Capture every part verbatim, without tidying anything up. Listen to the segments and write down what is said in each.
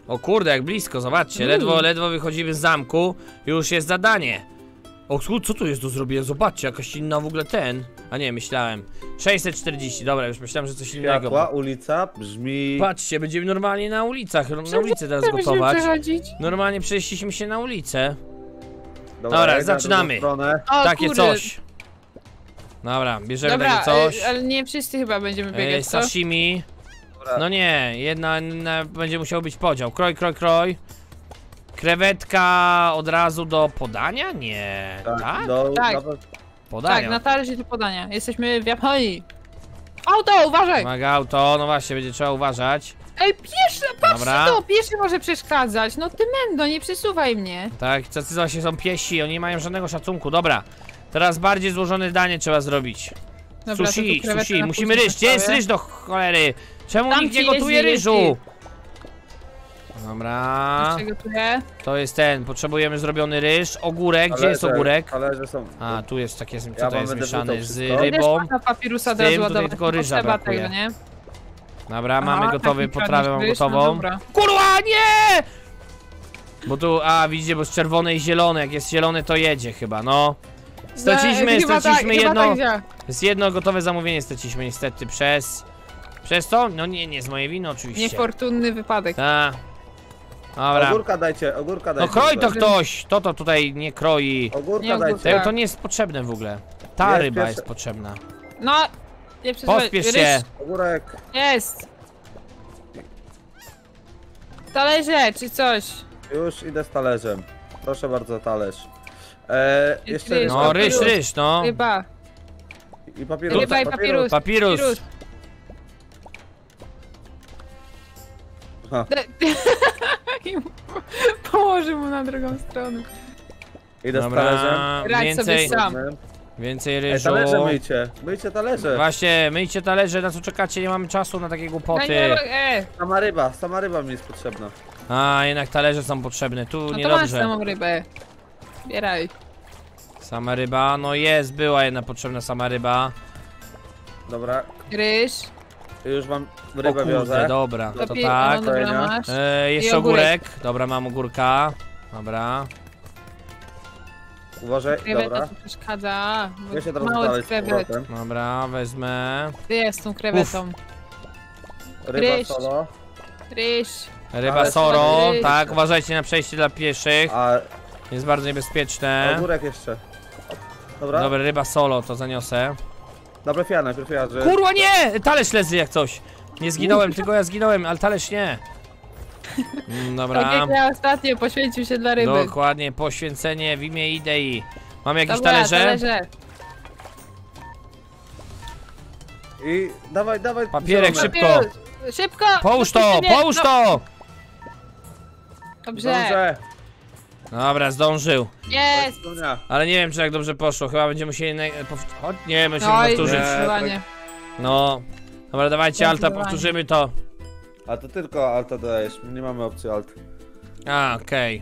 O kurde, jak blisko, zobaczcie, Mm. ledwo, ledwo wychodzimy z zamku, już jest zadanie. O, co tu jest do zrobienia? Zobaczcie, jakaś inna w ogóle ten. A nie, myślałem. sześćset czterdzieści, dobra, już myślałem, że coś innego. Światła, ulica, brzmi... Patrzcie, będziemy normalnie na ulicach, na ulicy teraz Musimy gotować. przechodzić. Normalnie przeszliśmy się na ulicę. Dobra, Dobra, ja idę na zaczynamy. drugą stronę. O, Takie kurde. coś. Dobra, bierzemy Dobra, takie coś. e, ale nie wszyscy chyba będziemy E, biegać, co? sashimi. Dobra. No nie, jedna, jedna będzie musiał być podział. Kroj, kroj, kroj. Krewetka od razu do podania? Nie. Tak? Do, Tak. na- Podania. Tak, na talerz do podania. Jesteśmy w Japonii. Auto, uważaj! Uwaga, auto, no właśnie, będzie trzeba uważać. Ej, pieszy, patrz Dobra. to, pieszy może przeszkadzać. No ty mendo, nie przesuwaj mnie. Tak, tacy właśnie są piesi, oni nie mają żadnego szacunku. Dobra, teraz bardziej złożone danie trzeba zrobić. Dobra, to Sushi, tu krewetkę sushi, na musimy później ryż. Gdzie jest postawię. ryż do cholery? Czemu Tam nikt nie ci jest, gotuje nie ryżu? jest. Dobra, Przygotuję. to jest ten, potrzebujemy zrobiony ryż. Ogórek, gdzie jest talerze- ogórek? Talerze są... A, tu jest takie, co Ja to wam jest będę mieszane wrzucał z wszystko. rybą. Też na papirusa Z od razu tym, tutaj ładować, tylko nie ryża potrzeba brakuje. tego, nie? Dobra, mamy Aha, gotowy, taki potrawę mam czarny ryż, no gotową. dobra. Kurwa, nie! Bo tu, a widzicie, bo jest czerwone i zielone, jak jest zielone to jedzie chyba, no. Straciliśmy, No, chyba straciliśmy tak, chyba jedno, tak działa. jest jedno gotowe zamówienie straciliśmy niestety przez, przez to? No nie, nie z mojej winy oczywiście. Niefortunny wypadek. Ta. Dobra. Ogórka dajcie, ogórka No dajcie. kroj to tutaj. ktoś, to to tutaj nie kroi. Ogórka Nie, dajcie. ogórka. To, to nie jest potrzebne w ogóle. Ta Jest ryba pierwsze- jest potrzebna. No, nie przesuwaj. Pospiesz Ryż się. Ogórek. Jest. Talerze, czy coś. Już idę z talerzem. Proszę bardzo, talerz. Eee, jeszcze ryż. ryż. No ryż, papirus. ryż, no. Ryba. I papierus. Ryba i papirus. Papirus. Ha. Położył mu na drugą stronę. Idę z talerzem. Dobra, Radź więcej, sobie sam. więcej Ej, ryżu. talerze myjcie. Myjcie talerze. Właśnie, myjcie talerze, na co czekacie, nie mamy czasu na takie No głupoty. nie, e, Sama ryba, sama ryba mi jest potrzebna. A, jednak talerze są potrzebne, tu no to masz niedobrze. samą rybę. Zbieraj. Sama ryba, no jest, była jedna potrzebna sama ryba. Dobra, Ryż. już mam O rybę kurde, wiozę. dobra, to Papier- tak. No dobra, Fajnie. masz. E, I jeszcze ogórek. ogórek, dobra, mam ogórka. Dobra. Uważaj, Kreweta dobra. tu przeszkadza. bo Ja się teraz mały dalej z krewet. powrotem. Dobra, wezmę. Ty jest z tą krewetą. Ryba Ryż. solo. Ryż. Ryba Ale soro, ryż. tak, uważajcie na przejście dla pieszych. A Jest bardzo niebezpieczne. ogórek jeszcze. Dobra, Dobra, ryba solo, to zaniosę. dobra, ja najpierw ja, że... Kurwa nie! Talerz leży jak coś. Nie zginąłem, tylko ja zginąłem, ale talerz nie. Mm, Tak Dobra. jak ja ostatnio poświęcił się dla ryby. Dokładnie, poświęcenie w imię idei. Mamy jakieś Dobra, talerze? talerze. I dawaj, dawaj. Papierek zielone. szybko. Papierus. Szybko! Połóż No, to, nie, połóż no. to! Dobrze. Dobrze. Dobra, zdążył. Jest! Dobra. Ale nie wiem, czy jak dobrze poszło. Chyba będziemy musieli... Na... pow- Chodź, nie, musimy No i powtórzyć. zdecydowanie. No. Dobra, dawajcie, Alta, Zdecydowanie. powtórzymy to. A to tylko alta dajesz, nie mamy opcji alt. A, okej.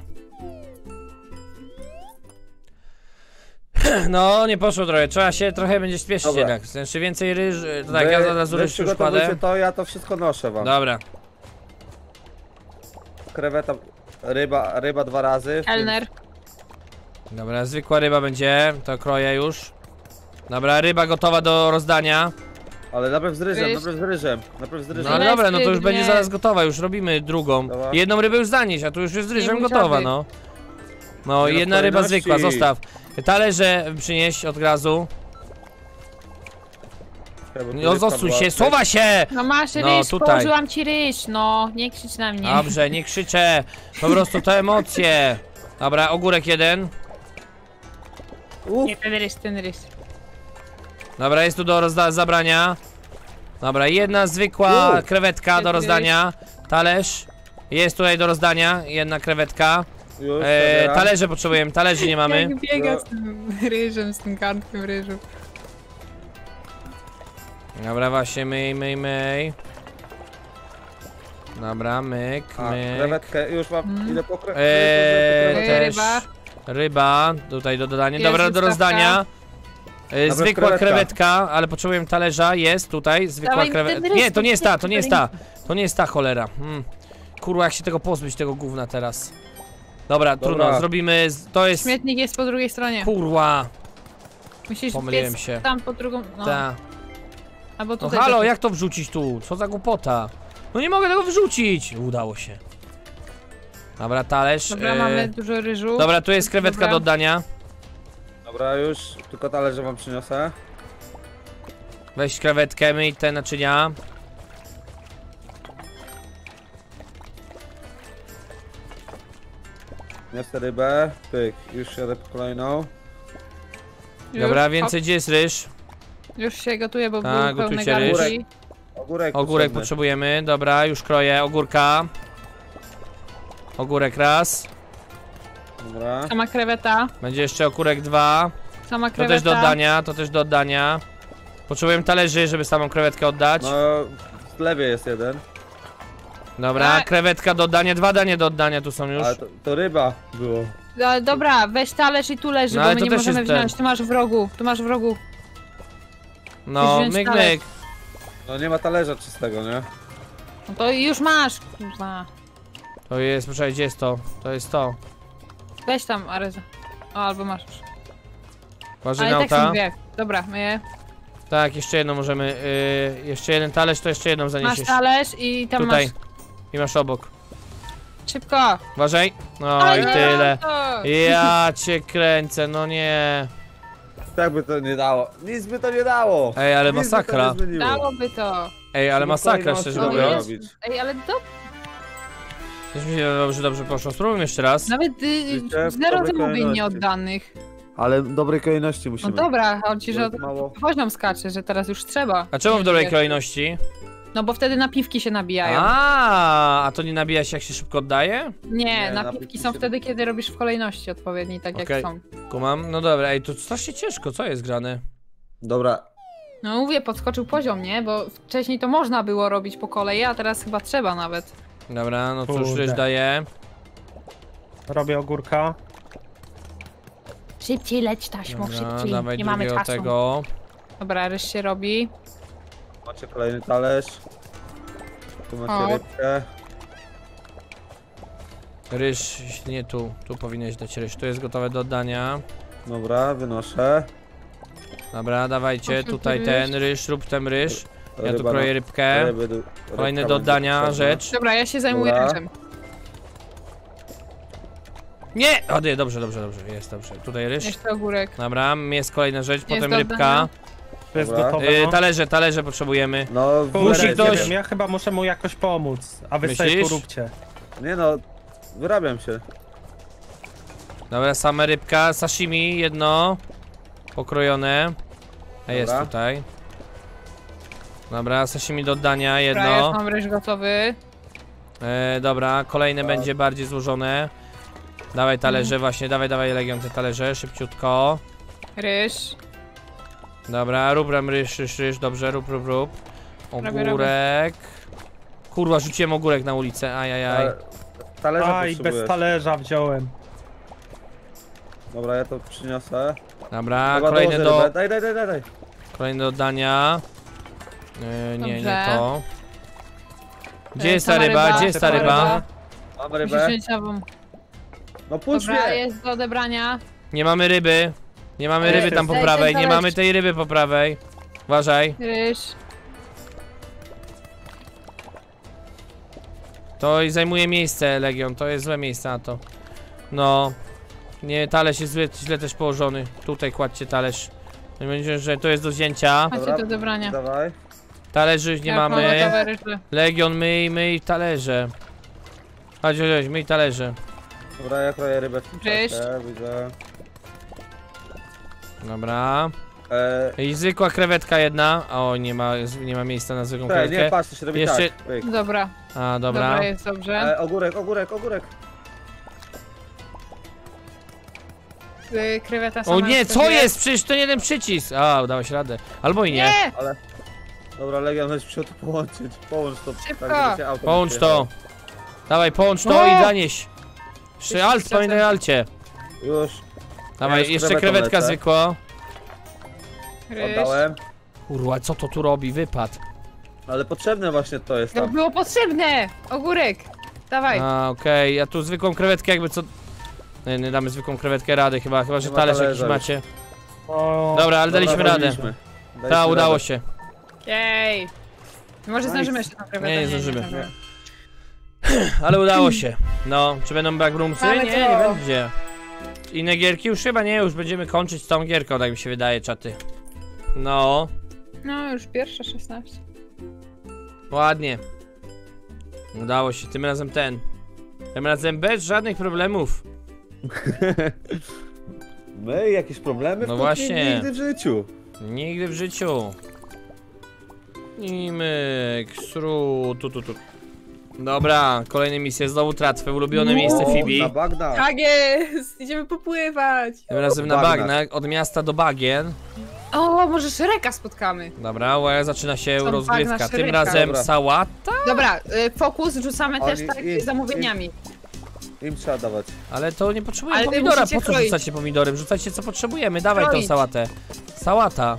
No, nie poszło trochę, trzeba się trochę będzie śpieszyć Dobra. jednak. Znaczy więcej ryż... To tak, Wy- ja od razu wy ryż już przygotowujcie kładę. to, ja to wszystko noszę wam. Dobra. Kreweta, ryba, ryba dwa razy. Kelner. Dobra, zwykła ryba będzie, to kroję już. Dobra, ryba gotowa do rozdania. Ale najpierw z ryżem, Ryż. najpierw z ryżem, najpierw z ryżem. No ale Ile dobra, no to już ryb, będzie nie. zaraz gotowa, już robimy drugą. Dobra. Jedną rybę już zanieść, a tu już jest z ryżem mów gotowa, żadnych. no. No, Nie no, jedna ryba kolejności. zwykła, zostaw. Talerze przynieść od razu. No, zosuń się, suwa się! No masz No, ryż, tutaj. położyłam ci ryż, no. Nie krzycz na mnie. Dobrze, nie krzyczę. Po prostu to emocje. Dobra, ogórek jeden. Uff, Nie, ten ryż, ten ryż. Dobra, jest tu do rozda zabrania. Dobra, jedna zwykła U. krewetka do Jest rozdania. Talerz. Jest tutaj do rozdania, jedna krewetka. już, E, zabieram. talerze potrzebujemy, talerzy nie mamy. Jak biega No. z tym ryżem, z tym garnkiem ryżu. Dobra, właśnie, myj, myj, myj. Dobra, myk, A, myk. krewetkę, już mam, Mm. ile po kre... Eee, Ej, też ryba. ryba, tutaj do dodania. Jest Dobra, do wystawka. rozdania. E, Dobra, zwykła krewetka. krewetka, ale potrzebujemy talerza, jest tutaj, zwykła Dawaj krewetka. ten ryż, Nie, to nie jest ta, to ten nie jest ta. To nie jest ta cholera. Hmm. kurwa, jak się tego pozbyć, tego gówna teraz. Dobra, Dobra. trudno, zrobimy, z- to jest... Śmietnik jest po drugiej stronie. Kurwa, Musisz pomyliłem biec się. tam po drugą... No. ta. Albo No tutaj. halo, też jak to wrzucić tu? Co za głupota? No nie mogę tego wrzucić! Udało się. Dobra, talerz. Dobra, e, mamy dużo ryżu. Dobra, tu jest krewetka Dobra. do oddania. Dobra, już, tylko talerze wam przyniosę. Weź krewetkę, myj te naczynia. Niosę rybę, pyk, już jadę po kolejną. Już, Dobra, hop, więcej gdzie jest ryż? Już się gotuje, bo Tak, były pełne gotujcie ryż. garnki. Ogórek Ogórek potrzebny. potrzebujemy, dobra, już kroję ogórka. Ogórek raz. Dobra. Sama kreweta. Będzie jeszcze ogórek dwa. Sama To kreweta. też do oddania, to też do oddania. Potrzebujemy talerzy, żeby samą krewetkę oddać. No, w lewie jest jeden, Dobra, Tak. krewetka do oddania, dwa danie do oddania tu są już. ale to, to ryba było. No, dobra, weź talerz i tu leży, No, bo ale my to nie też możemy jest ten. wziąć. Tu masz w rogu, tu masz w rogu. No, wziąć myk, talerz. myk. No nie ma talerza czystego, nie? No to już masz. Kurwa. To jest, proszę, gdzie jest to? To jest to. Weź tam, Areza. O, albo masz już. Uważaj Ale na tak są auta. dwie. Dobra, myję. Tak, jeszcze jedno możemy. Yy, jeszcze jeden talerz, to jeszcze jedną Masz zaniesiesz. talerz i tam Tutaj. masz. I masz obok. Szybko. Uważaj. No Ale i nie, tyle. to. Ja cię kręcę, no nie. Tak by to nie dało. Nic by to nie dało. Ej, ale Nic by masakra. to nie zmieniło. Dałoby to. Ej, ale Tylko masakra, kolejności szczerze No dobra mówiąc. jest. robić. Ej, ale do... Też mi się dobrze, dobrze poszło. Spróbujmy jeszcze raz. Nawet y, Widzicie? W zero dobrej zamówień kolejności. nieoddanych. Ale w dobrej kolejności No musimy. dobra, chodzi, że Bo mało. poziom skacze, że teraz już trzeba. A czemu w dobrej Wiesz. kolejności? No bo wtedy napiwki się nabijają. A, a to nie nabija się jak się szybko oddaje? Nie, Nie, napiwki napiwki są się- wtedy, kiedy robisz w kolejności odpowiedniej, tak Okej. jak są. Kumam. No dobra, ej, to strasznie ciężko, co jest grane? Dobra. No mówię, podskoczył poziom, nie? Bo wcześniej to można było robić po kolei, a teraz chyba trzeba nawet. Dobra, no cóż, Kurde. ryż daje. Robię ogórka. Szybciej leć, taśmo, Dobra, szybciej. dawaj Nie mamy drugiego czasu. tego. Dobra, ryż się robi. Macie kolejny talerz. Tu macie O. rybkę. Ryż, nie tu, tu powinieneś dać ryż, tu jest gotowe do oddania. Dobra, wynoszę. Dobra, dawajcie, Proszę, tutaj ryż. ten ryż, rób ten ryż. Ja tu Ryba kroję na- rybkę. ryby do- Kolejny rybka do będzie oddania potrzebna. rzecz. Dobra, ja się zajmuję Dobra. ryżem. Nie! O, nie, dobrze, dobrze, dobrze, jest dobrze. Tutaj ryż. Jeszcze ogórek. Dobra, jest kolejna rzecz, potem do rybka. oddania. To jest Dobra. gotowe. Yy, no. talerze, talerze potrzebujemy. No, Kurde, Musi nie ktoś- wiem, ja chyba muszę mu jakoś pomóc. A wy Myślisz? sobie tu róbcie. Nie no, wyrabiam się. Dobra, same rybka, sashimi, jedno. Pokrojone. A jest Dobra. tutaj. Dobra, sashimi do oddania, Dobra, już jedno. mam ryż gotowy. E, dobra, kolejne Tak. będzie bardziej złożone. Dawaj talerze, właśnie, dawaj, dawaj Legion te talerze, szybciutko. Ryż. Dobra, rób ram, ryż, ryż, ryż, dobrze, rób, rób, rób. Robię, Ogórek. Kurwa, rzuciłem ogórek na ulicę, ajajaj. Ale talerza Aj, bez potrzebujesz. talerza wziąłem. Dobra, ja to przyniosę. Dobra, Dobra, kolejne dołożę do, rybę. Daj, daj, daj, daj, daj. kolejne do oddania. E, nie, nie Dobrze. to. Gdzie E, jest ta sama ryba? ryba, Gdzie jest ta sama ryba? ryba. Mam Musisz rybę. wziąć nową. No puść Dobra, mnie. jest do odebrania. Nie mamy ryby. Nie mamy Ej, ryby tam po daj, prawej, daj, nie daj. mamy tej ryby po prawej. Uważaj. Ryż. To i zajmuje miejsce, Legion, to jest złe miejsce na to. No. Nie, talerz jest zły, źle też położony. Tutaj kładźcie talerz. No będzie, że to jest do wzięcia. Macie Dobra, do odebrania. Dawaj. Talerzy nie Ja mam mamy. gotowe ryże. Legion, myj, myj talerze. Chodź, chodź, chodź, myj talerze. Dobra, ja kroję rybę w tym Ryż. czasie, widzę. Dobra. E, I zwykła krewetka jedna. O, nie ma, nie ma miejsca na zwykłą Czekaj, nie, krewetkę. patrz, to się robi Jeszcze- tak. Pyk. Dobra, A, dobra, dobra. jest dobrze. E, ogórek, ogórek, ogórek. Y, Kreweta sama O nie, co sobie- jest? Przecież to nie jeden przycisk. A, udałaś radę. Albo i nie. Nie! Ale... Dobra, Legion, weź się to połączyć. Połącz to. Szybko. tak, żeby się auto Połącz nie to. Dawaj, połącz to No. i zanieś. Jeszcze Jeszcze alt, czasem- pamiętaj alcie. przyjechało. Już, Dawaj, już jeszcze krewetą krewetka lecę. zwykła. Ryż. oddałem. Kurwa, co to tu robi? Wypad. Ale potrzebne właśnie to jest To tam. było potrzebne! Ogórek! Dawaj. A, okej, ja tu zwykłą krewetkę jakby co... Nie, nie damy zwykłą krewetkę rady chyba, chyba że Nie ma talerz jakiś talerza już. macie. O, Dobra, ale daliśmy Dobra, radę. daliśmy. Daliśmy Ta, udało radę. się. Jej. Może Nice. zdążymy jeszcze na krewetę? Nie, nie zdążymy. Ale udało się. No, czy będą backroomsy? Ale Nie, to- nie będzie. Inne gierki? Już chyba nie, już będziemy kończyć z tą gierką, tak mi się wydaje, czaty. No, No, już pierwsza szesnaście. ładnie. Udało się, tym razem ten. Tym razem bez żadnych problemów. My jakieś problemy? No W właśnie. Nigdy w życiu. Nigdy w życiu. I myk, sru, tu, tu, tu. Dobra, kolejne misje, znowu tratwy, ulubione No. miejsce O, Fibi. na Bagdad. Tak jest! Idziemy popływać! Tym razem na Bagnach. bagnach, od miasta do bagien. O, może Szereka spotkamy. Dobra, uwaga, zaczyna się Są rozgrywka. bagna Tym Shreka. razem Dobra. sałata? Dobra, y, fokus rzucamy Oni- też tak i- z zamówieniami. Im trzeba dawać. Ale to nie potrzebujemy Ale wy pomidora, musicie po co kroić. rzucacie pomidory? Wrzucajcie co potrzebujemy, dawaj tą Kroić. sałatę. Sałata.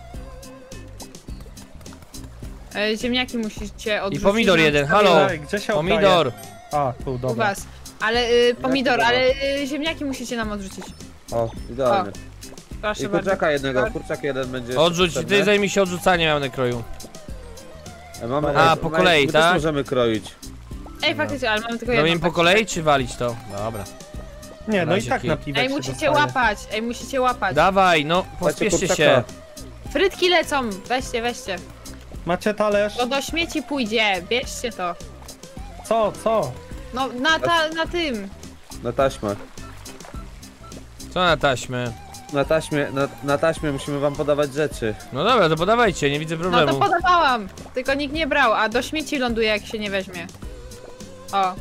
E, ziemniaki musicie I odrzucić. pomidor na jeden, wstawienie halo! Ej, gdzie się Pomidor! oddaje? A, tu, U dobra. was. Ale y, pomidor, dobra. ale y, ziemniaki musicie nam odrzucić. O, idealnie. Proszę I bardzo. kurczaka jednego, kurczak jeden będzie. Odrzuć, potrzebny. ty zajmij się odrzucaniem, ja będę kroił. E, Mamy, A, e, po my- kolei, my tak? też możemy kroić. Ej, faktycznie, ale mamy tylko jedno. Robimy po kolei czy walić to? Dobra. Nie, no i Razie tak kij. na piwek Ej, się musicie dostaje. łapać, ej, musicie łapać. Dawaj, no, Dajcie pospieszcie kurczaka. się. Frytki lecą, weźcie, weźcie. Macie talerz? To do śmieci pójdzie, bierzcie to. Co, co? No, na, ta, na tym. Na taśmę. Co na taśmę? Na taśmie, na, na taśmie musimy wam podawać rzeczy. No dobra, to podawajcie, nie widzę No to problemu. podawałam, tylko nikt nie brał, a do śmieci ląduje jak się nie weźmie. O.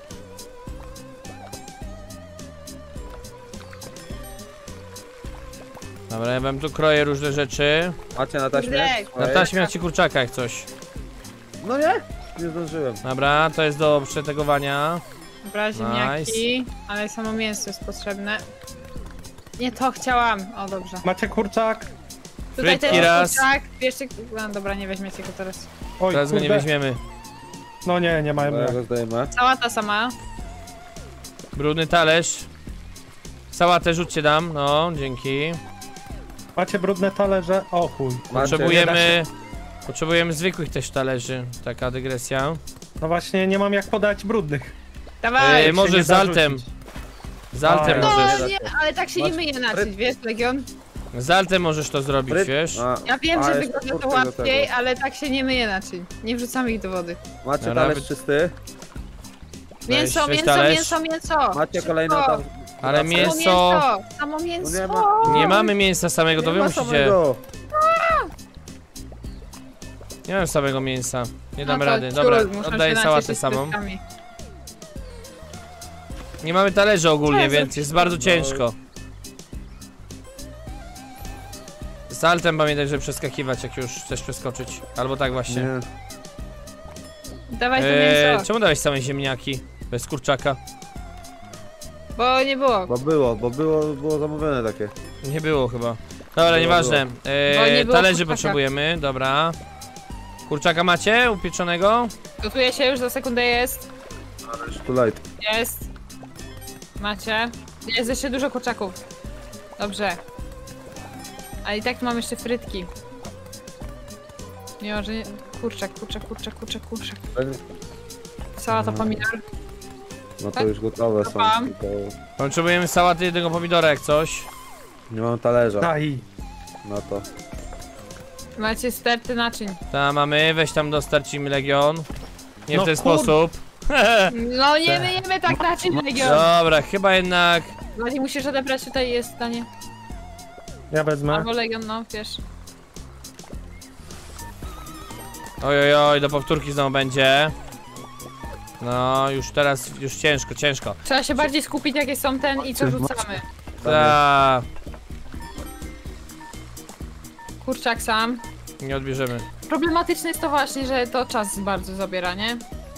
Dobra, ja wam tu kroję różne rzeczy. Macie na taśmie? Kurde. Na Swoje? taśmie macie kurczaka jak coś. No nie? Nie zdążyłem. Dobra, to jest do przetegowania. Dobra, ziemniaki, ale samo mięso jest potrzebne. Nie to chciałam. O, dobrze. Macie kurczak? Tutaj Frytki ten raz. kurczak, bierzcie... No dobra, nie weźmiecie go teraz. Oj, Teraz go nie kurde. weźmiemy. No nie, nie mają No, jak. go zdajemy. Sałata sama. Brudny talerz. Sałatę rzućcie dam, no, dzięki. Macie brudne talerze? O chuj. Macie. Potrzebujemy... Potrzebujemy zwykłych też talerzy. Taka dygresja. No właśnie, nie mam jak podać brudnych. Dawaj! Ej, się może nie z altem. zarzucić. Z altem A, No możesz. nie, ale tak się nie Masz myje naczyć, fryt- wiesz, Legion? Z altem możesz to zrobić, Fryt- wiesz? A, Ja wiem, a, że jeszcze wygląda to kurczak do łatwiej, tego. ale tak się nie myje naczyń. Nie wrzucamy ich do wody. Macie Dobra, talerz wy- czysty? Mięso, weź mięso, talerz. mięso, mięso! Macie Szybko. kolejną tam... Ale Samo mięso... mięso! Samo No mięso! nie ma- Nie mamy mięsa samego, to Nie wy ma musicie... samego. Nie mam samego mięsa. Nie dam No to rady. ciul, Dobra, muszą oddaję się sałatę nacieszyć samą. frytkami. Nie mamy talerzy ogólnie, Jezu. więc jest bardzo ciężko. Z altem pamiętaj, żeby przeskakiwać, jak już chcesz przeskoczyć. Albo tak właśnie. Nie. Dawaj to Eee, mięso, czemu dałeś same ziemniaki? Bez kurczaka. bo nie było. Bo było, bo było, było zamówione takie. Nie było chyba. Dobra, Było, nieważne. Bo Eee, nie było talerzy kurczaka. potrzebujemy, dobra. Kurczaka macie? Upieczonego? Gotuje się już, za sekundę jest. Już too late. Jest. Macie. Jest jeszcze dużo kurczaków. Dobrze. Ale i tak mam jeszcze frytki. Mimo, że nie... Kurczak, kurczak, kurczak, kurczak, kurczak. Sałata, pomidor. No to Tak? już gotowe są. Mam. Tylko Potrzebujemy sałaty jednego pomidora jak coś. nie mam talerza. Daj. No to. Macie sterty naczyń. Ta mamy, weź tam dostarczymy Legion. Nie No w ten kur- sposób. No nie myjemy tak naczyń, Legion. Dobra, chyba jednak... Bardziej musisz odebrać, tutaj jest zdanie. Ja wezmę. Albo Legion, no wiesz. Oj, oj, oj, do powtórki znowu będzie. No, już teraz, już ciężko, ciężko. Trzeba się bardziej skupić, jakie są ten i co rzucamy. Ta, Kurczak sam. nie odbierzemy. Problematyczne jest to właśnie, że to czas bardzo zabiera, nie?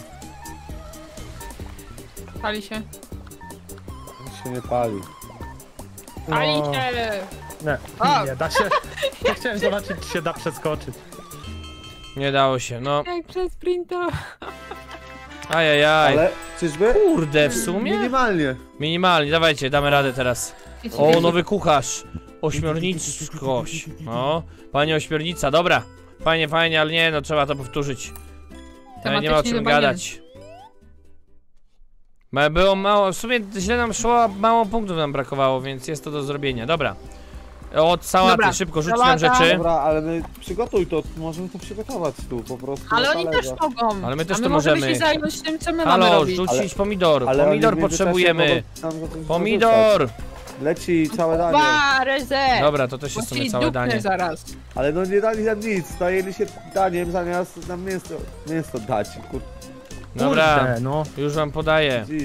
Pali się. Nic się nie pali. Pali No, się! nie, O! nie da się. Ja chciałem zobaczyć, czy się da przeskoczyć. Nie dało się, no. Jak przez sprinta. Ajajaj. Ale Czyżby? Kurde, w sumie? Minimalnie. Minimalnie, dawajcie, damy radę teraz. O, nowy kucharz. Ośmiorniczość. No, pani ośmiornica, dobra. Fajnie, fajnie, ale nie, no trzeba to powtórzyć. Ale nie ma o Tematycznie czym chyba nie. gadać. Ma- Było mało, w sumie źle nam szło, mało punktów nam brakowało, więc jest to do zrobienia. Dobra. Od sałaty, Dobra, szybko, rzuć nam sałata. rzeczy. Dobra, ale my przygotuj to, możemy to przygotować tu po prostu. Ale na oni talerza. też mogą. Ale my też A my to możemy możemy. się zająć tym, co my mamy Halo, robić. rzucić Ale- pomidor. Ale Pomidor oni w międzyczasie potrzebujemy. mogą nam za coś Pomidor! zarzucać. Leci całe danie. Barezę! Dobra, to też jest w sumie całe danie. zaraz. Ale no nie dali nam nic, dajeli się daniem zamiast nam mięso, mięso dać. Kur... Dobra, Kurde, no. już wam podaję. Dziś.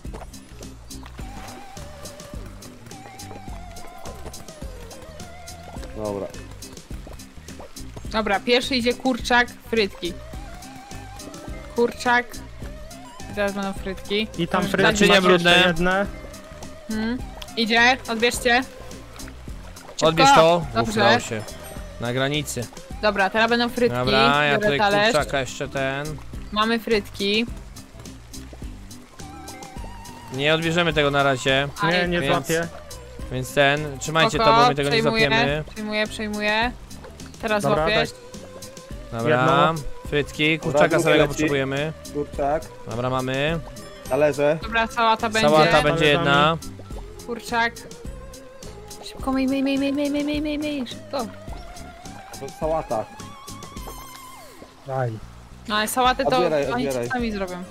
Dobra. Dobra, pierwszy idzie kurczak, frytki. Kurczak. I teraz będą frytki. I tam Już frytki Naczynia macie brudne. jeszcze jedne. Hmm. Idzie, odbierzcie. Szybko. Odbierz to. Dobrze. Udało się. Na granicy. Dobra, teraz będą frytki. Dobra, ja Biorę tutaj talerz. kurczaka jeszcze ten. Mamy frytki. Nie odbierzemy tego na razie. Nie, nie Więc- złapię. Więc ten, trzymajcie Spoko, to, bo my tego nie przejmuję, złapiemy. Przejmuję, przejmuję. Teraz Dobra, łapiesz. Dobra, Jedno. frytki, Dobra, kurczaka drugie samego leci. potrzebujemy. Kurczak, Dobra, mamy. talerze. Dobra, sałata będzie. Sałata będzie jedna. Kurczak. Szybko, myj, myj, myj, myj, myj, myj, myj, myj, myj, szybko. To sałata. Daj. No ale sałatę to Odbieraj, oni odbieraj. sami zrobią.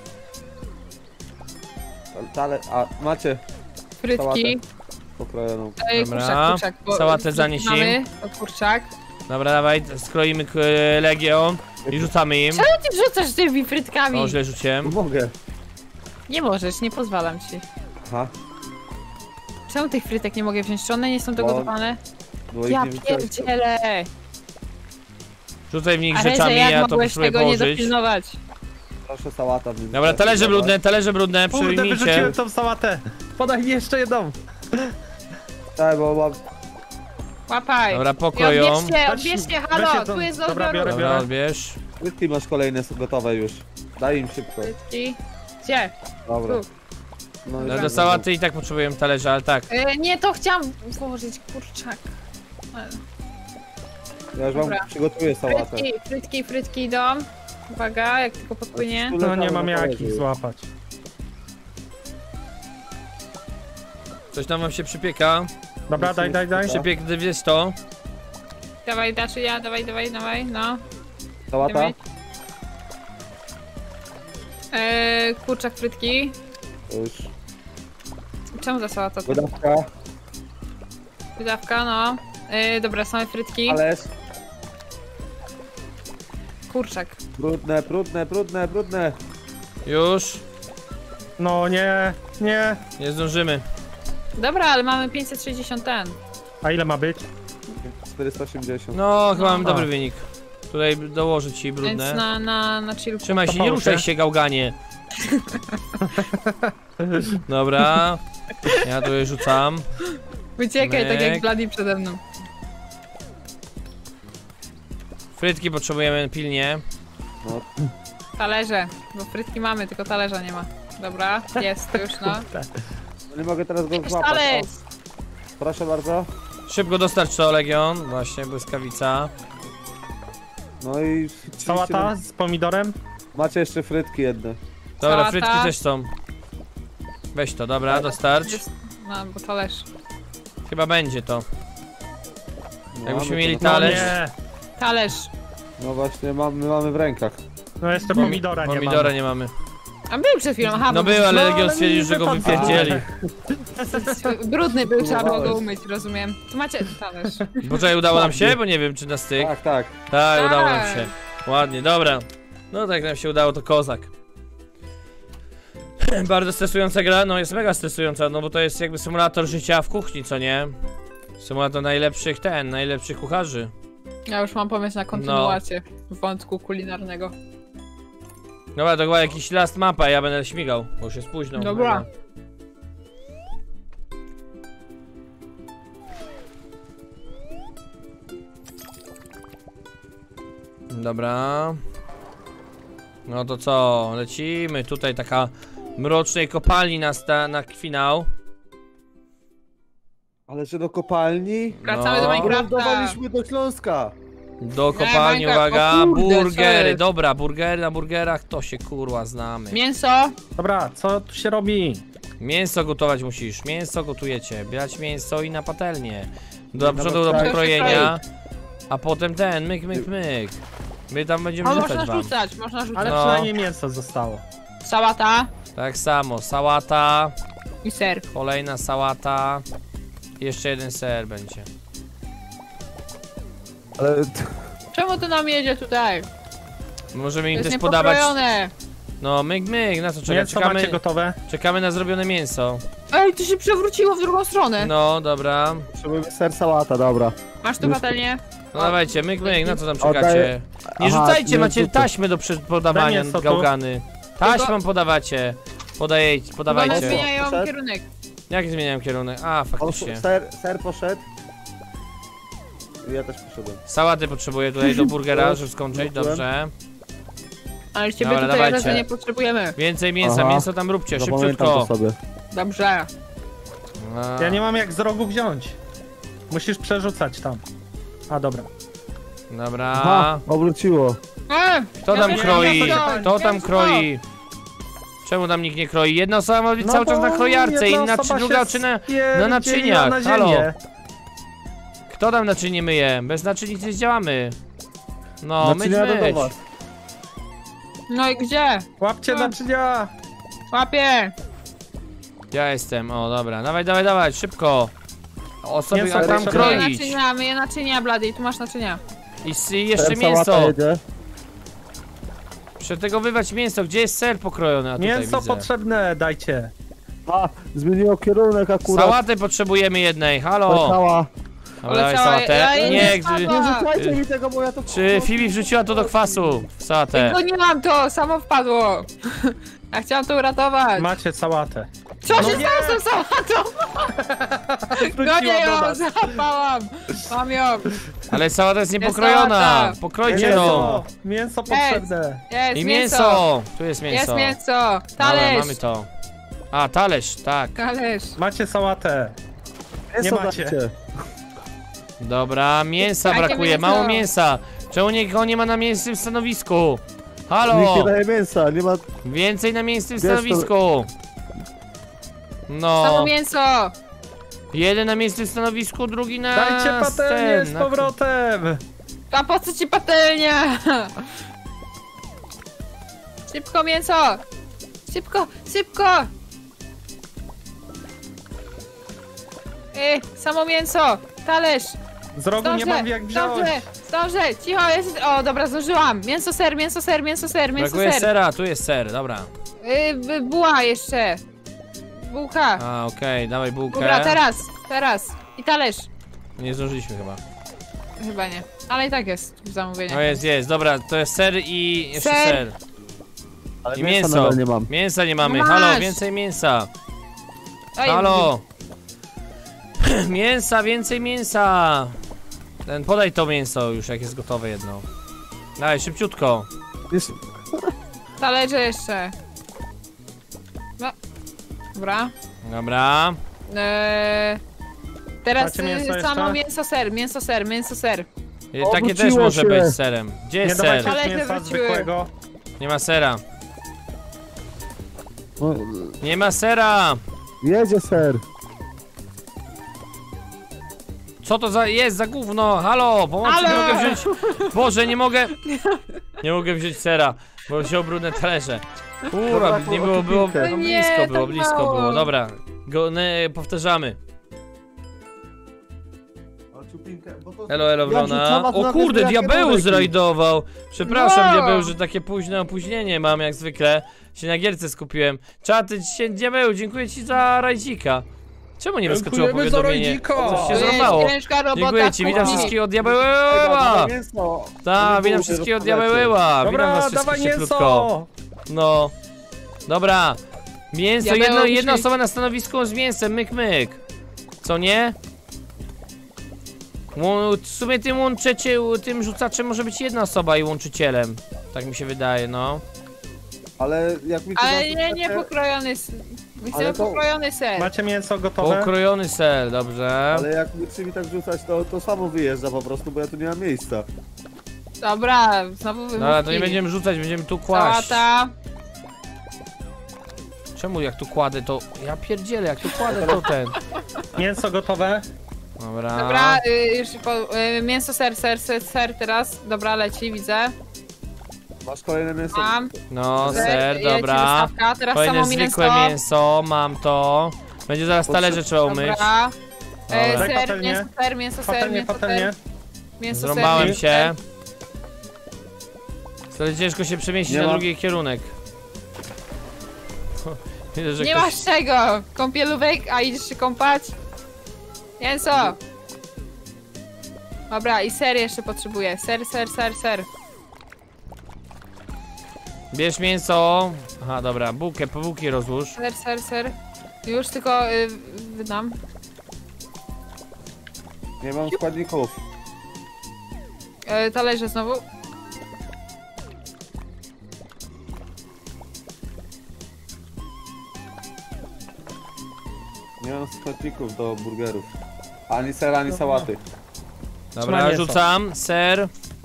Tale... A, macie Frytki. pokrojoną. Ej, Dobra. kurczak, kurczak. bo Sałatę zanieś im. mamy, to kurczak. Dobra, dawaj, skroimy k- legion i rzucamy im. Czemu ty wrzucasz tymi frytkami? O, źle rzuciłem. No mogę. Nie możesz, nie pozwalam ci. Aha. Czemu tych frytek nie mogę wziąć? Czy one nie są Bo- dogotowane? Było ich Ja nie wziąłem. pierdzielę! Rzucaj w nich Ale rzeczami, jak ja to mogłeś potrzebuję tego nie położyć. dopilnować? Proszę sałata. więc Dobra, tak, talerze dobra. brudne, talerze brudne, Kurde, przyjmijcie. wyrzuciłem tą sałatę. Podaj mi jeszcze jedną. Tak, bo mam... Łapaj! Dobra, I pokroją. odbierzcie, Weź- odbierzcie, weź halo! jedną. Tu jest Dobra, odbioru. biorę. Dobra, odbierz. Frytki masz kolejne, są gotowe już. Daj im szybko. Frytki. Gdzie? Dobra. Tu. No, No, i- do sałaty i tak potrzebujemy talerza, ale tak. E, nie, to chciałam włożyć kurczak. E, Ja już wam Dobra. przygotuję sałatę. Frytki, frytki, frytki idą. Uwaga, jak tylko podpłynie. No nie mam jak ich złapać. Coś tam wam się przypieka. Dobra, daj, daj, daj. Przypiek dwieście to. Dawaj, daczy ja, dawaj, dawaj, dawaj, no. Sałata? Idziemy. E, kurczak, frytki. To już. Czemu za sałata? to? Wydawka. Wydawka, no. E, dobra, same frytki. Talerz. Kurczak. Brudne, brudne, brudne, brudne. Już. No nie, nie. Nie zdążymy. Dobra, ale mamy pięćset sześćdziesiąt ten. A ile ma być? czterysta osiemdziesiąt. No, chyba No. mam dobry A. wynik. Tutaj dołożyć ci Więc brudne. na, na, na chillku. Trzymaj się, nie Popało ruszaj się. się, gałganie. Dobra. Ja tu je rzucam. Wyciekaj, tak jak Myk. Bloody przede mną. Frytki potrzebujemy pilnie. No, Talerze, bo frytki mamy, tylko talerza nie ma. Dobra, jest już, no. no nie mogę teraz go Jakiś złapać. talerz! O, proszę bardzo. Szybko dostarcz to, Legion. Właśnie, błyskawica. No i... Sałata z pomidorem? Macie jeszcze frytki jedne. Dobra, Sałata. frytki też są. Weź to, dobra, dostarcz. Jest, no, bo talerz. Chyba będzie to. No, Jakbyśmy no to mieli na- No talerz. nie. Talerz. No właśnie, mamy, mamy w rękach. No jeszcze pomidora nie Pomidora mam. nie mamy. A był przed chwilą, aha, No bo był, ale No, Legion ale stwierdził, mi że go wypadło. wypierdzieli. brudny był, trzeba było go Próbowałeś. umyć, rozumiem. Tu macie talerz. Poczekaj, udało nam się? Bo nie wiem, czy na styk. Tak, tak. Tak, udało nam Tak. się. Ładnie, dobra. No tak nam się udało, to kozak. Bardzo stresująca gra, no jest mega stresująca, no bo to jest jakby symulator życia w kuchni, co nie? Symulator najlepszych ten, najlepszych kucharzy. Ja już mam pomysł na kontynuację wątku kulinarnego. Dobra, to chyba jakiś last mapa, ja będę śmigał, bo już jest późno. Dobra. Dobra. No to co, lecimy, tutaj taka mrocznej kopalni na, sta, na finał. Ale że do kopalni? Wracamy No. do Minecrafta. Wylądowaliśmy do Śląska. Do kopalni, Minecraft, uwaga, o kurde, co burgery, jest? dobra, burgery na burgerach to się kurwa znamy. Mięso. Dobra, co tu się robi? Mięso gotować musisz, mięso gotujecie, brać mięso i na patelnię. Do No przodu do tak. pokrojenia, a potem ten, myk, myk, myk. My tam będziemy O, rzucać można wam. rzucać, można rzucać. Ale No. przynajmniej mięso zostało. Sałata Tak samo, sałata, i ser. kolejna sałata, jeszcze jeden ser będzie. Ale... Czemu to nam jedzie tutaj? Możemy To im jest też podawać, niepokrojone. no myk, myk, na co czeka? Mięso Czekamy, macie gotowe? czekamy na zrobione mięso. Ej, to się przewróciło w drugą stronę. No, dobra. Potrzebujemy ser sałata, dobra. Masz tu patelnię? No dawajcie, myk, myk, na co tam Oddaję- czekacie? Nie Aha, rzucajcie, nie, macie tutaj. taśmę do przy- podawania, Daj mięso tu. gałgany. Taśmą podawacie. Podajecie, One podawajcie. zmieniają Poszedł? kierunek. Jak zmieniałem kierunek? A, O, faktycznie. ser, ser poszedł. Ja też poszedłem. Sałaty potrzebuję tutaj do burgera, żeby skończyć, dobrze. Ale ciebie Dobra, tutaj dawajcie. razy nie potrzebujemy. Więcej mięsa, Aha. mięso tam róbcie, Zapamiętam szybciutko. to sobie. Dobrze. A, Ja nie mam jak z rogu wziąć. Musisz przerzucać tam. A dobra. Dobra. Aha, obróciło. E, Kto tam ja kroi? mięso, Kto tam mięso. kroi? Czemu tam nikt nie kroi? Jedna osoba ma być No cały czas bo na krojarce, jedna inna czy osoba druga się czy na... spierdzieliła na naczyniach, na halo. ziemię. Kto tam naczynie myje? Bez naczyń nic nie zdziałamy. No, myć, Naczynia do myć. was. No i gdzie? Łapcie No. naczynia! Łapie. Ja jestem, o dobra, dawaj, dawaj, dawaj, szybko. Osoby, Mięso a tam proszę. Myję kroić. naczynia, myję naczynia, Blady, tu masz naczynia. I s- i jeszcze Ser sałata mięso. jedzie. Przetegowywać mięso, gdzie jest ser pokrojony? A tutaj Mięso widzę. potrzebne, dajcie. A, zmieniło kierunek akurat. Sałatę potrzebujemy jednej, halo. Poleciała. Dobra, dawaj Poleciała, sałatę. ja jej Nie, nie gdy... spadła. Nie rzucajcie mi tego, bo ja to... Czy Fibi wrzuciła to do kwasu? Sałatę. No nie mam to, samo wpadło. Ja chciałam to uratować. Macie sałatę. Co No się nie! stało z tą sałatą? Gonię Wróciła do ją, nas. załapałam. Mam ją. Ale sałata jest Jest niepokrojona. sałata. Pokrojcie Mięso, to. mięso potrzebne. Jest I mięso. mięso. Tu jest Jest mięso. mięso. Dobra, Talerz. mamy to. A, talerz, tak. Talerz. Macie sałatę. Mięso Nie macie. dajcie. Dobra, mięsa Jakie brakuje, mięso? mało mięsa. Czemu nikogo nie ma na mięsnym stanowisku? Nikt Halo! nie daje mięsa, nie ma... Więcej na mięsnym Wiesz, to- stanowisku. Samo No, mięso. jeden na mięsnym stanowisku, drugi na Dajcie patelnię ten, z na- powrotem. A po co ci patelnia? Szybko mięso. Szybko, szybko. Ej, samo mięso. Talerz. Z rogu nie Zdążę, mam jak wziąć. zdążę, zdążę. Cicho, jest... O, dobra, zdążyłam. Mięso, ser, mięso, ser, mięso, ser, mięso, Brakuje ser. sera, tu jest ser, dobra. Yy, buła jeszcze. Bułka. A, okej, dawaj bułkę. Dobra, teraz, teraz. I talerz. Nie zdążyliśmy chyba. Chyba nie. Ale i tak jest w zamówieniu. No jest, jest, dobra, to jest ser i jeszcze Ser. ser. Ale I mięsa mięso. nadal nie mam. Mięsa nie mamy, No halo, masz. więcej mięsa. Oj, Halo! Mięsa, więcej mięsa! Ten, podaj to mięso już, jak jest gotowe jedno. Daj, szybciutko. Jest... Talerze jeszcze. No. Dobra. Dobra. Eee, teraz Macie mięso y, samo jeszcze? mięso, ser, mięso, ser, mięso, ser. I takie też Obróciło może się. być z serem. Gdzie Nie jest dawajcie ser? Ale już mięsa wróciły. zwykłego. Nie ma sera. No, Nie ma sera! jedzie ser. Co to za jest za gówno? Halo, pomocy, nie Halo! mogę wziąć. Boże, nie mogę. Nie mogę wziąć sera, bo się obrudne talerze. Ura, Zabrakło nie było, było, odrobinkę. no Nie, blisko było, tak blisko mało. było. Dobra, go, ne, powtarzamy. Elo, elo, Ja Wrona. wrzucam, a to O nawet kurde, nie jakie diabeł roleki. zrajdował. Przepraszam, No. diabeł, że takie późne opóźnienie mam jak zwykle. Się na gierce skupiłem. Czaty, dzisiaj diabeł, dziękuję ci za rajdzika. Czemu nie wyskoczyło Dziękujemy za powiadomienie? rajdzika. Coś się To jest zrąbało. ciężka robota. Dziękuję ci, w witam kuchni. wszystkich od diabeła. Mięso. Tak, witam wszystkich od diabeła. Witam Dobra, was dawaj wszystkich cieplutko. mięso. No. Dobra. Mięso, Diabeł jedno, musi- jedna osoba na stanowisku z mięsem, myk, myk. Co nie? Łą- W sumie tym łączycie, tym rzucaczem może być jedna osoba i łączycielem. Tak mi się wydaje, no. Ale jak mi to Ale zasypiecie- nie, nie pokrojony s- Ale Chcę to- pokrojony ser. Macie mięso gotowe? Pokrojony ser, dobrze. Ale jak mi mi tak rzucać, to, to samo wyjeżdża po prostu, bo ja tu nie mam miejsca. Dobra, znowu wymówki. Dobra, to nie będziemy rzucać, będziemy tu kłaść. Sałata. Czemu jak tu kładę to... Ja pierdzielę, jak tu kładę to ten. Mięso gotowe? Dobra. Dobra, y, już po, y, mięso, ser, ser, ser, ser teraz. Dobra, leci, widzę. Masz kolejne mięso? Mam. No, Ser, ser, leci dobra. wystawka. Teraz Kolejne samo zwykłe mięso. mięso, mam to. Będzie zaraz talerze trzeba umyć. Dobra. E, Dobra. ser, Patelnie. mięso, ser, mięso, ser, Patelnie, mięso, patelnie. ser. Mięso, ser, Zrąbałem mięso, się. ser. Wtedy ciężko się przemieścić Nie na ma. drugi kierunek. Widzę, że Nie ktoś... masz czego! Kąpielówek, a idziesz się kąpać? Mięso! Dobra, i ser jeszcze potrzebuję. Ser, ser, ser, ser. Bierz mięso. Aha, dobra, bułkę, po bułki rozłóż. Ser, ser, ser. Już tylko y, wydam. Nie mam składników. Y, talerze znowu. Nie mam składników do burgerów. Ani sera, ani sałaty. Dobra, Trzymaj mięso. rzucam, ser.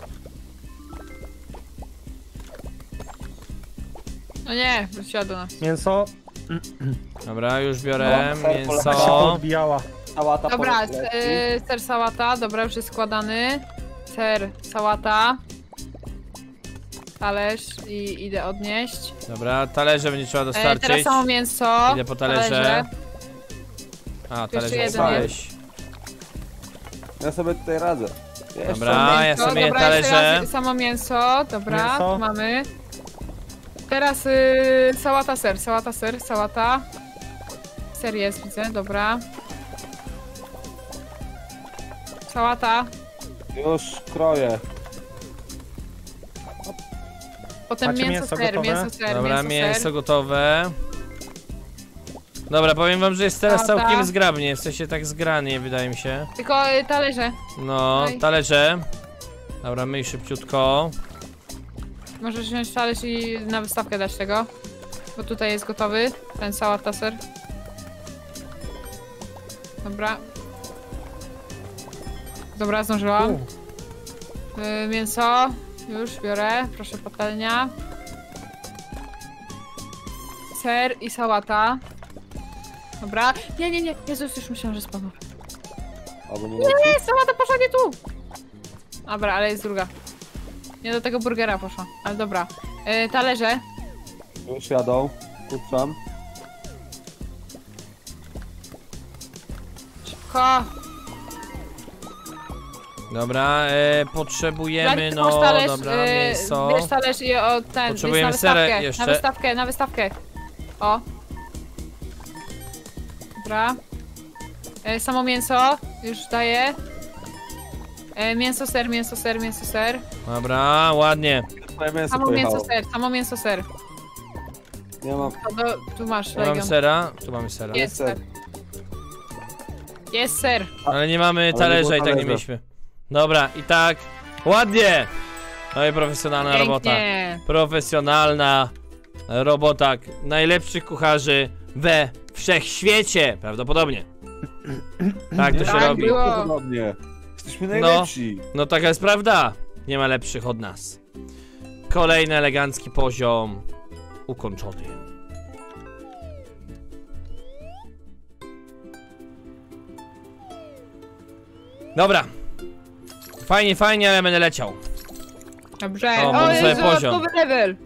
No nie, wróciła do nas. Mięso? Dobra, już biorę No, ser Tak się mięso. odbijała. Sałata Dobra, poleci. y, ser, sałata. Dobra, już jest składany. Ser, sałata. Talerz i idę odnieść. Dobra, talerze będzie trzeba E, dostarczyć. teraz samo mięso. Idę po talerze. A, talerze jeden dostałeś. Ja sobie tutaj radzę. Jeszcze. Dobra, ja Mięso, sobie je dobra, jeszcze talerze. raz samo mięso, dobra, Mięso. tu mamy. Teraz y, sałata, ser, sałata, ser, sałata. Ser jest, widzę, dobra. Sałata, Już kroję. potem Macie mięso, mięso ser, gotowe? mięso, ser, Dobra, mięso, mięso ser. gotowe. Dobra, powiem wam, że jest teraz Dobra. całkiem zgrabnie, w sensie tak zgranie, wydaje mi się. Tylko y, talerze, No, Oj. talerze. Dobra, myj szybciutko. możesz wziąć talerz i na wystawkę dać tego. Bo tutaj jest gotowy, ten sałata, ser. Dobra. Dobra, zdążyłam. U, Y, mięso, już biorę, proszę patelnia. Ser i sałata. Dobra. Nie, nie, nie, Jezus, już myślałam, że spadła. Albo nie Nie, sałata poszła nie tu! Dobra, ale jest druga. Nie do tego burgera poszła, ale dobra. Y, talerze. Już jadą. Puszczam. Szybko. Dobra, e, potrzebujemy, Daj, no, masz talerz, dobra, y, mięso. Bierz talerz i o ten, Potrzebujemy jest na serę wystawkę, jeszcze. na wystawkę, na wystawkę. O. Dobra. E, samo mięso, już daję. E, mięso, ser, mięso, ser, mięso, ser. Dobra, ładnie. Moje mięso Samo pojechało. mięso, ser, samo mięso, ser. Nie mam. To do, tu masz, Tu mamy Legion. sera, tu mamy sera. Jest ser. ser. Jest ser. Ale nie mamy nie talerza było i tak nie talerza. mieliśmy. Dobra, i tak. Ładnie! No i profesjonalna robota. Pięknie. Profesjonalna robota najlepszych kucharzy we wszechświecie, prawdopodobnie. Tak to się Tak robi. było. Podobnie. Jesteśmy najlepsi. No taka jest prawda. Nie ma lepszych od nas. Kolejny elegancki poziom ukończony. Dobra. Fajnie, fajnie, ale będę leciał. Dobrze. O, O, mam sobie jest poziom. dodatkowy level.